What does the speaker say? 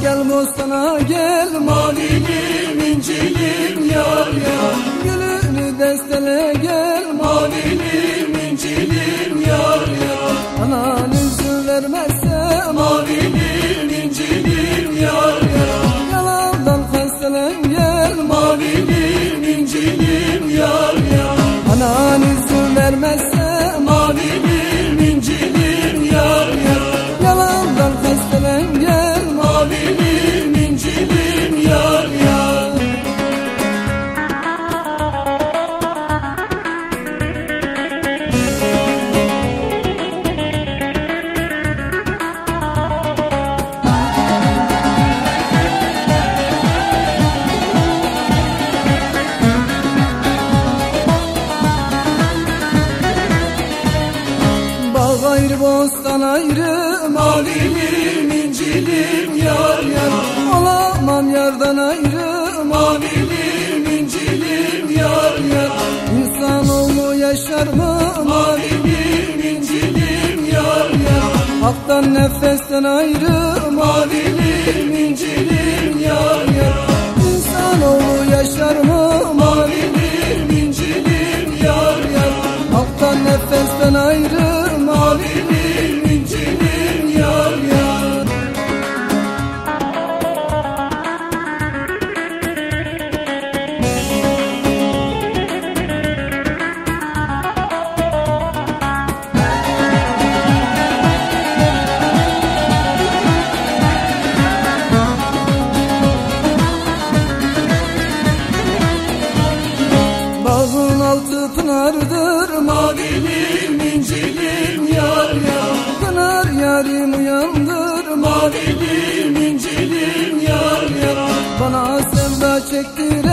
gel bostana gel, Mavilim incilim yar yar. gülünü destele gel, Mavilim incilim yar yar. anan üzüm vermezse, Mavilim incilim yar yar. yalandan hastalen gel, Mavilim incilim yar yar. anan üzüm vermezse, Mavilim incilim yar yar. yalandan hastalen gel, Mavilim incilim yar yar. bağ ayrı bostan ayrı, Mavilim incilim yar yar. olamam yardan ayrı, Mavilim incilim yar yar. İnsanoğlu yaşar mı, Mavilim incilim yar yar. haktan nefesten ayrı, Mavilim incilim yar yar. İnsanoğlu yaşar mı, Mavilim incilim yar yar. haktan nefesten ayrı, Mavilim incilim yar yar. bağın altı pınardır, Mavilim incilim yar yar. pınar yarim uyandır, Mavilim incilim yar yar. bana sevda çektiren